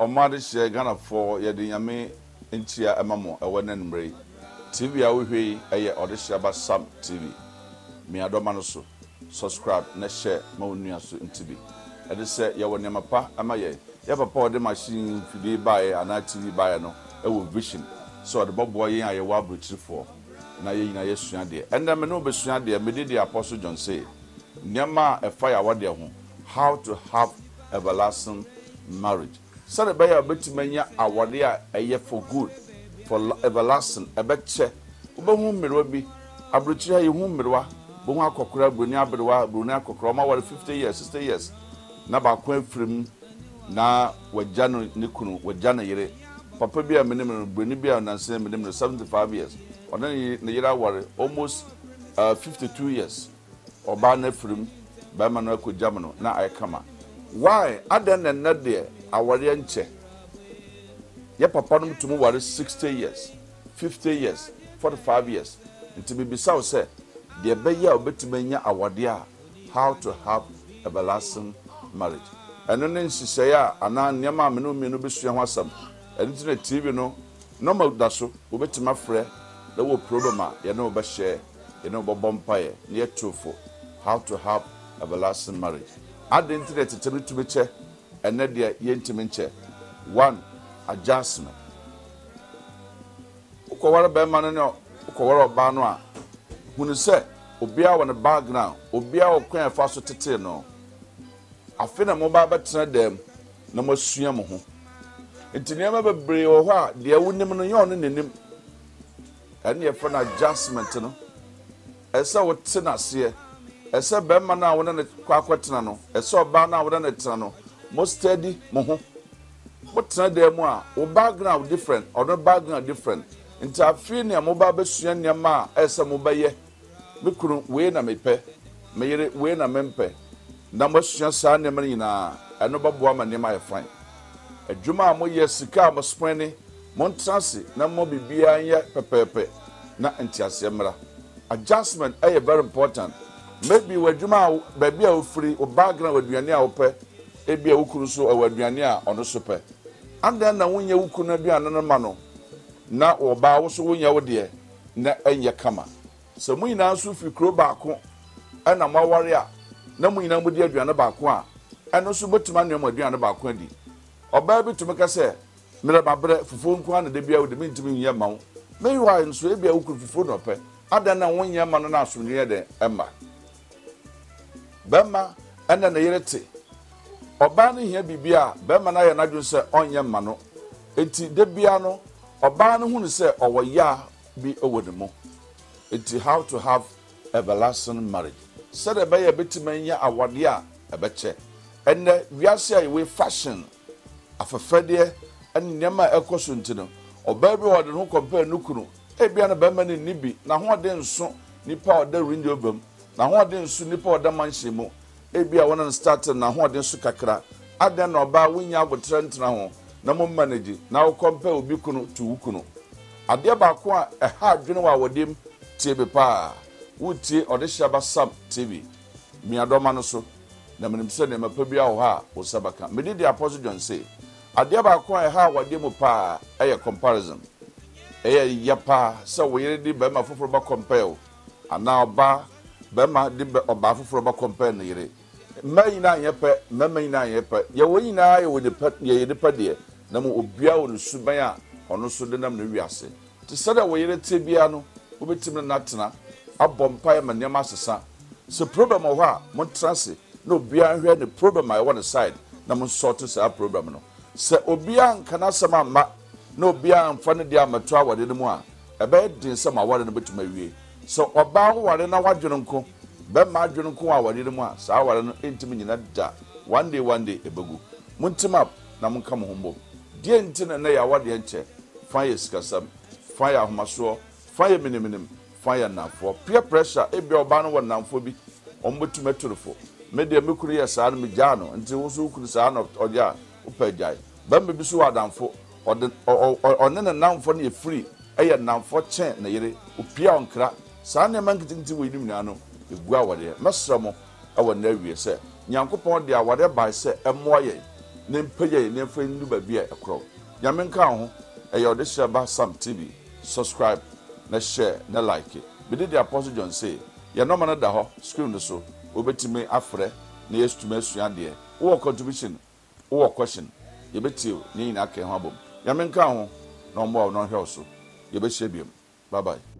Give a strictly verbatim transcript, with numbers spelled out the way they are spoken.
Omade share Ghana for Yadi Yame Intia Emamo, a one and Bray. T V Awi, a Odishaba Sam T V. Me Adomanoso. Subscribe, ne share, Monia so in T V. And they say, Yawanamapa, Amaye. Yapa the machine for the buy and T V buyer no, a vision. So the Bob Boy, I will bridge for. Na ye na yesu ade enda me no besu ade me dey Apostle John say nyama a fire wade ho how to have everlasting marriage so the buyer betimanya awade a eye for good for everlasting e beche obehu mmerwa bi abrochi ha ye hu mmerwa bo hu akokora broni abrewa broni akokora ma wale fifty years sixty years na ba kwa afrim na wagya no ne kunu wagya na yere papa bi a menem broni bi a nanse menem seventy-five years or then Nigeria were almost uh, fifty-two years. Or Barney Frim, Bamanoco Jamano, now I come. Why? I then not there, our yenche. Yep, upon to move was sixty years, fifty years, forty-five years. And to be beside said, the Bayer Betimania Awadia, how to have everlasting marriage. And then she say, and I near my menu minubis and wasam, and internet T V no, no more dasso, ubet my friend. The whole problem, you know, but share, you know, but bumpire, near truthful, how to have everlasting marriage. Add the internet to tell me to be chair, and then the intimate chair. One, adjustment. Ukawara Berman, Ukawara Banwa, when you say, Obia on the background, Obia or Queen Faso Titino. I feel a mobile better them, no more swim. It's never brave or what, dear wouldn't know in him. And your friend adjustment, no. As I would send us here, as a Berman now within a quaquatano, as saw Bana within a tunnel, most steady, moho. What's not there more, or background different, or no background different. Into a feeling mobile bession your ma, as a mobile. We couldn't win a mepe, made it win a mempe. Number just sign the money now, and no woman near my friend. A Juma mo yes, Sika must spend Montransi, na mo bibia ye pepepe na entiasemra. Adjustment is very important. Maybe we juma baby a free or background with aduane a ope, e bia ukuru so o aduane a ono so pe. And then na wonye ukuru na aduane no ma no. Na oba wo so wonya wo de na enye kama. So mu ina so fi kro baako na maware a na mu ina mu de aduane baako a eno so botima no mu aduane baako adi. Oba bi to meka se Mira Babre, Fufu, and the Bia with the Mintiming Yamau. May why and Swabia who could Fufu no pay. I don't know one young man and ask near the Emma. Bema and then the Yereti. Or banning here be Bia, Bema and I and I do say on young mano. Eti de Biano, or ban who say, or ya be over the mo. Eti how to have everlasting marriage. Said a bay a bit mania a wadia, a betche. And we are say we fashion of a Fredia. And Yama Ecosuntino, or baby or the no compare Nukunu, a biana Berman in Nibi, now what then so Nipa or the window boom, now what then so Nipa or the Manshimo, a bia one and started now what then Sukakra, I then or ba winya with Trent now, no more managing, now compare Ubikuno to Ukuno. A dear Bakwa, a hard general with him, T V Pa, would tea or the Shaba Sub T V. Me Adomanoso, the Minimson, a Pebia or Ha, or Sabaka. Me did the Apostle John say. Adia ba kwa e ha wade mu pa e comparison e ya pa so we yedi be ma foforo ba compare ana oba be ma di oba foforo ba compare ne yire mai na ye pe mai na ye pe ye wo nyina ye wo de pe ye de pe de na mo obia wo no suban a ono so de nam no wiase ti sada we yire te bia no wo betim na tena abompa ye ma nema sesa so problem o ha mo transe no obia hwe ne problem I want side na mo sort to problem no se obia nkana sama ma na obia mfa ne dia mato awade ne mu a ebe din sama awade ne betuma wie so oba ho ware na wadwene nko be ma adwene nko awade ne mu a sa awade no entimi nyina da one day one day ebegu muntima na munka mo hombo die ntina na ya awade enche fire skasam fire ahomaso fire miniminim fire nafo peer pressure ebi oba no wonamfo bi ombetuma turufo me de mekuru ya sa no me jano nti wo so kuru sa no oja upejai bambe bisu adamfo ɔne ne namfo ne free ɛyɛ namfo chen na yere opia onkra saa ne mankitinti wo nim na no egua wode mesramo ɛwɔ na wie sɛ nyankopɔn de awade bai sɛ ɛmoa yɛ ne mpeye ne mfa ndu ba bia ekro nyame nka ho eyo de share Sam T V subscribe na share na like me de the Apostle John say ye no man da ho screen no so obetime afre na yestume asua de wo contribution wo question ye betiu ni na ka ho abom nyame nka ho no mo no hwe so ye be hye biem bye bye.